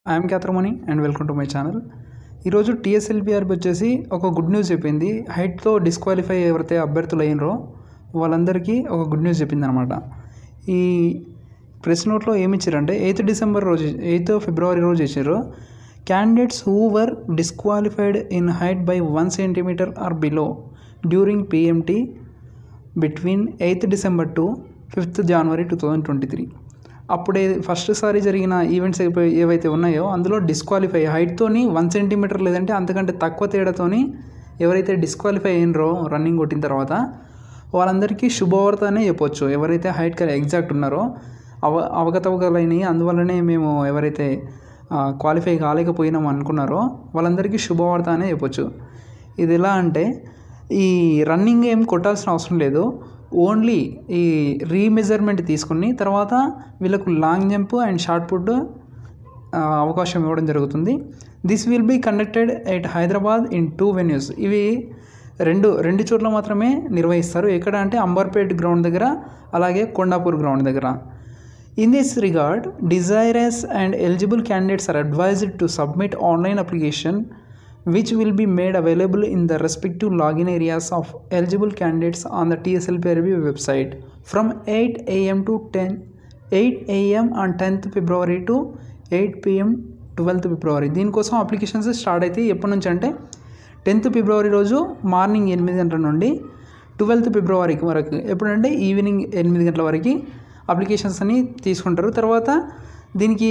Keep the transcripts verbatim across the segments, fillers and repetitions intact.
I'm Kathermoni and welcome to my channel. ఈరోజు TSLPRB వచ్చేసి ఒక గుడ్ న్యూస్ చెప్పింది. హైట్తో డిస్క్వాలిఫై ఎవరైతే అభ్యర్థులు అయినరో వాళ్ళందరికీ ఒక గుడ్ న్యూస్ చెప్పింది అనమాట. ఈ ప్రెస్ నోట్లో ఏమి ఇచ్చారంటే ఎయిత్ డిసెంబర్ రోజు ఎయిత్ ఫిబ్రవరి రోజు ఇచ్చారు. Candidates who were disqualified in height by one centimetre or below during PMT between eighth December to fifth January two thousand twenty three అప్పుడే ఫస్ట్ సారి జరిగిన ఈవెంట్స్ ఏవైతే ఉన్నాయో అందులో డిస్క్వాలిఫై హైట్తోని వన్ సెంటీమీటర్ లేదంటే అంతకంటే తక్కువ తేడాతోని ఎవరైతే డిస్క్వాలిఫై అయినరో రన్నింగ్ కొట్టిన తర్వాత వాళ్ళందరికీ శుభవార్త అనే చెప్పొచ్చు. ఎవరైతే హైట్ ఎగ్జాక్ట్ ఉన్నారో అవ అవగతవగలైనవి అందువల్లనే మేము ఎవరైతే క్వాలిఫై కాలేకపోయినాం అనుకున్నారో వాళ్ళందరికీ శుభవార్త అనే చెప్పొచ్చు. ఇది ఎలా అంటే ఈ రన్నింగ్ ఏం కొట్టాల్సిన అవసరం లేదు. ఓన్లీ ఈ రీమెజర్మెంట్ తీసుకుని తర్వాత వీళ్ళకు long jump and shot put అవకాశం ఇవ్వడం జరుగుతుంది. This will be conducted at Hyderabad in two venues. ఇవి రెండు రెండు చోట్ల మాత్రమే నిర్వహిస్తారు. ఎక్కడ అంటే అంబర్పేట్ గ్రౌండ్ దగ్గర, అలాగే కొండాపూర్ గ్రౌండ్ దగ్గర. In this regard desirous and eligible candidates are advised to submit online application which will be made available in the respective login areas of eligible candidates on the T S L P R B website from eight a m to ten eight a m on tenth February to eight p m twelfth February. దీనికోసం applications start అయితే ఎప్పటి నుంచి అంటే tenth ఫిబ్రవరి రోజు morning ఎనిమిది గంటల నుండి twelfth ఫిబ్రవరికి వరకు, ఎప్పుడంటే ఈవినింగ్ ఎనిమిది గంటల వరకు అప్లికేషన్స్ అని తీసుకుంటారు. తర్వాత దీనికి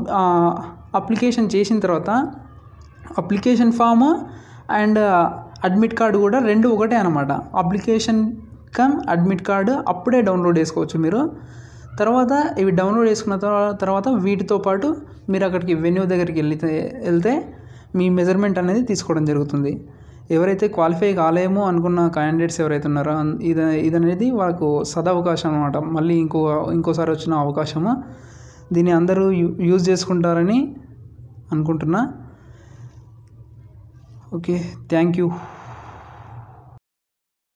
అప్లికేషన్ చేసిన తర్వాత application form and admit card కూడా రెండు ఒకటే అనమాట. అప్లికేషన్ కమ్ అడ్మిట్ కార్డు అప్పుడే డౌన్లోడ్ చేసుకోవచ్చు మీరు. తర్వాత ఇవి డౌన్లోడ్ చేసుకున్న తర్వాత వీటితో పాటు మీరు అక్కడికి వెన్యూ దగ్గరికి వెళ్తే వెళ్తే మీ మెజర్మెంట్ అనేది తీసుకోవడం జరుగుతుంది. ఎవరైతే క్వాలిఫై కాలేమో అనుకున్న క్యాండిడేట్స్ ఎవరైతే ఉన్నారో ఇది ఇది అనేది వాళ్ళకు సదవకాశం అనమాట. మళ్ళీ ఇంకో ఇంకోసారి వచ్చిన అవకాశము. దీన్ని అందరూ యూజ్ చేసుకుంటారని అనుకుంటున్నా. Okay, thank you.